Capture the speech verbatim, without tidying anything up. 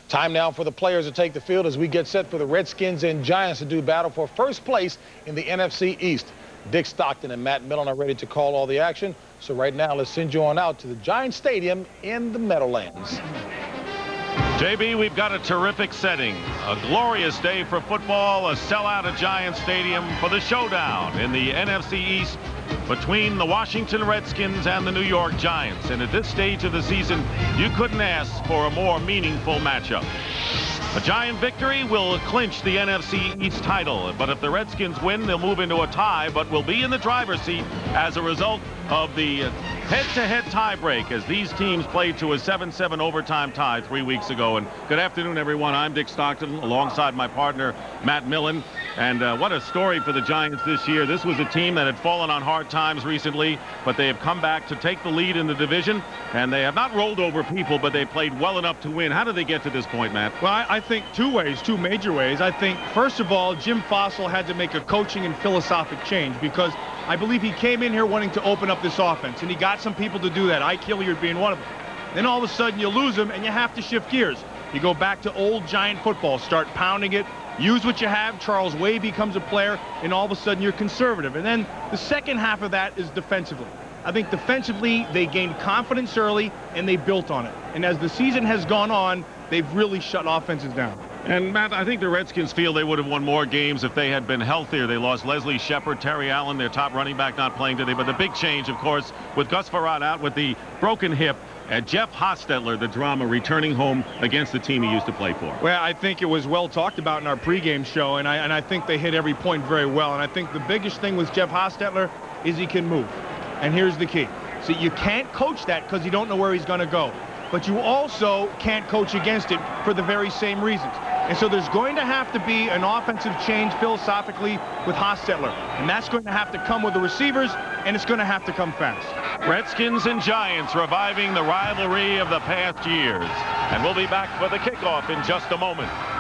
Time now for the players to take the field as we get set for the Redskins and Giants to do battle for first place in the N F C East. Dick Stockton and Matt Millen are ready to call all the action. So right now, let's send you on out to the Giants Stadium in the Meadowlands. J B, we've got a terrific setting. A glorious day for football, a sellout at Giants Stadium for the showdown in the N F C East between the Washington Redskins and the New York Giants. And at this stage of the season, you couldn't ask for a more meaningful matchup. A Giant victory will clinch the N F C East title, but if the Redskins win, they'll move into a tie, but will be in the driver's seat as a result of the head-to-head tiebreak as these teams played to a seven seven overtime tie three weeks ago. And good afternoon, everyone. I'm Dick Stockton alongside my partner, Matt Millen. And uh, what a story for the Giants this year. This was a team that had fallen on hard times recently, but they have come back to take the lead in the division, and they have not rolled over people, but they played well enough to win. How did they get to this point, Matt? Well, I, I think two ways, two major ways. I think, first of all, Jim Fossil had to make a coaching and philosophic change because I believe he came in here wanting to open up this offense, and he got some people to do that, Ike Hilliard being one of them. Then all of a sudden you lose them, and you have to shift gears. You go back to old Giant football, start pounding it, use what you have. Charles Way becomes a player, and all of a sudden you're conservative. And then the second half of that is defensively. I think defensively they gained confidence early, and they built on it. And as the season has gone on, they've really shut offenses down. And, Matt, I think the Redskins feel they would have won more games if they had been healthier. They lost Leslie Shepard, Terry Allen, their top running back, not playing today. But the big change, of course, with Gus Farad out with the broken hip, and Jeff Hostetler, the drama, returning home against the team he used to play for. Well, I think it was well talked about in our pregame show, and I, and I think they hit every point very well. And I think the biggest thing with Jeff Hostetler is he can move. And here's the key. So you can't coach that because you don't know where he's going to go. But you also can't coach against it for the very same reasons. And so there's going to have to be an offensive change philosophically with Hostetler. And that's going to have to come with the receivers, and it's going to have to come fast. Redskins and Giants reviving the rivalry of the past years. And we'll be back for the kickoff in just a moment.